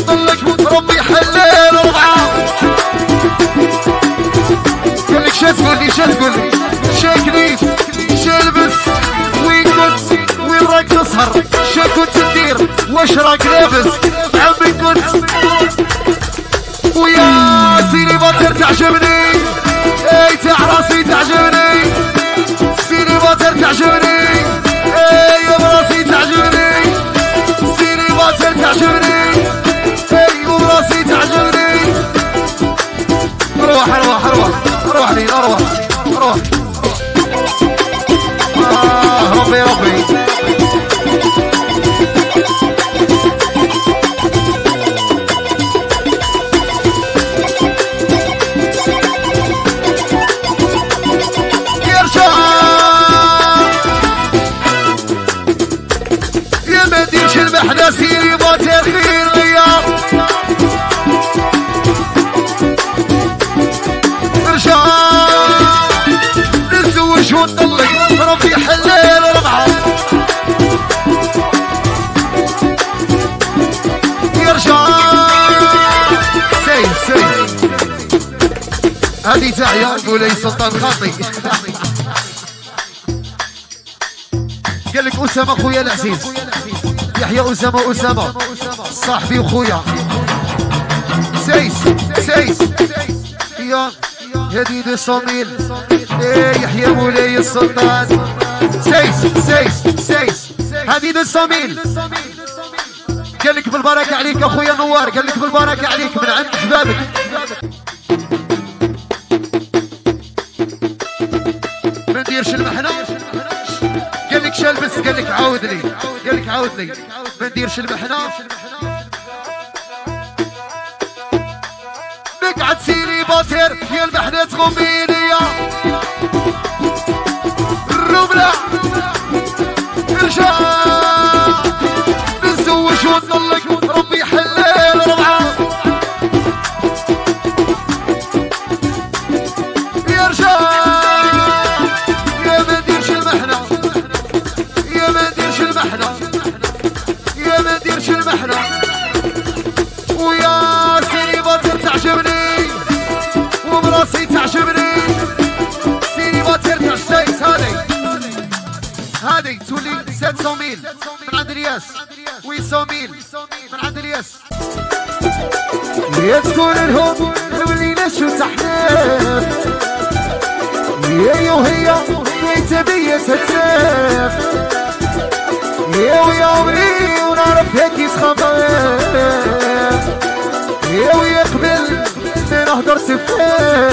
ونطلق ربي يحلل ربعه. قالك شا تقولي شا كنيف شا لبس وين كنت وين راك تسهر شا كنت تدير واش راك لابس عمي كنت ويا سيني باتر تعجبني اي تاع راسي تعجبني سيني باتر تعجبني اي يا براسي تعجبني سيني باتر تعجبني اي وراسي تعجبني. روح روح روح روح لي روح روح ربي ربي المحنة سيري باتر خير غياب رجع نتزوج ونطلق ربي يحلل ربعه. يرجع سي هذه تحية مولاي سلطان خاطي. قال لك أسامة خويا العزيز يحيى أسامة صاحبي وخويا سيس يا هدي 200,000 ايه يحيى مولاي السلطان سيس هدي 200,000 قال لك بالبركة عليك اخويا نوار قال لك بالبركة عليك من عند احبابك. ما نديرش المحنة قال لك شلبس قال لك عاود لي ما نديرش المحنة نقعد سيري باتر يا المحنة تغمي ليا الرملة ارجع نتزوج ونطلق ربي يحلل ربعه. يرجع يا ما نديرش المحنة يا ما نديرش المحنة يا ما نديرش المحنة ويا سيري باتر تعجبني وبراسي تعجبني سيري باتر تعجبني. هذه تولي 700,000 من عند الياس 800,000 من عند الياس. يا تكون الهم ولينا شو تحناف يا وهي تبي تتساف يا ويا ونعرف هيك يسخف يا ويا قبل نهدر سفاف